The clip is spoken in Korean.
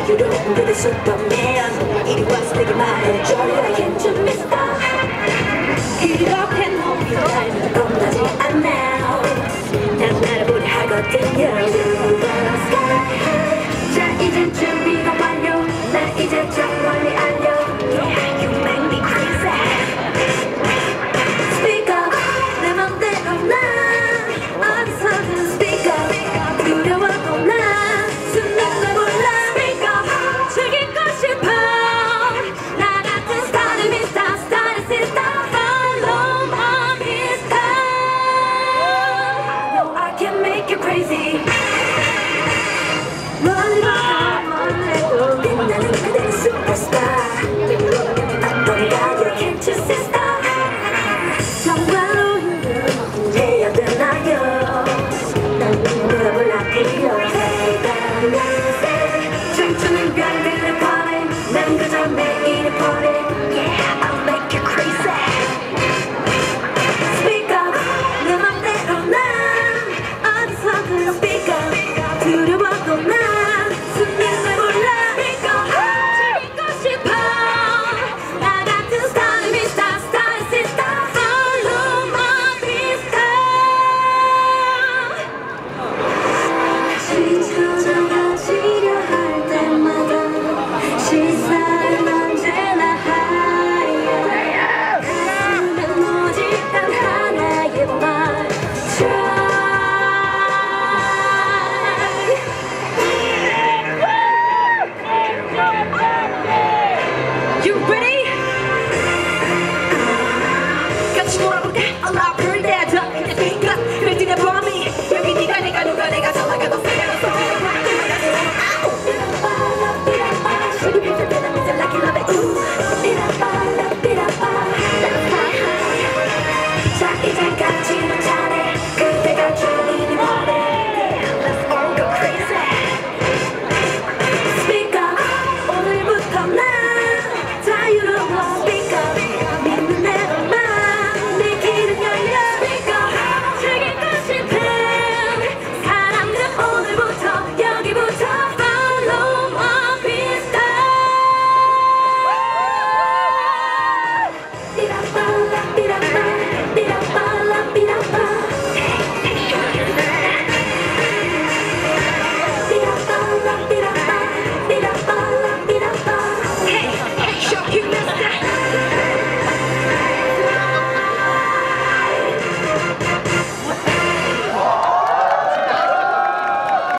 자유로운 그대 슈퍼맨 이리 와서 내게 말해줘 I can't you miss that 그렇게 높이 날면 겁나지 않아 난 날아보려 하거든요 자 이제 준비가 완료 나 이제 저 멀리 알려 Yeah you make me crazy Speak up 내 맘대로 난 어디서든 Speak up 두려워도 난 숨는 걸 몰라 Speak up 즐기고 싶어 나 같은 스타를 미스터 스타를 시스터 Follow my mister I know I can make you crazy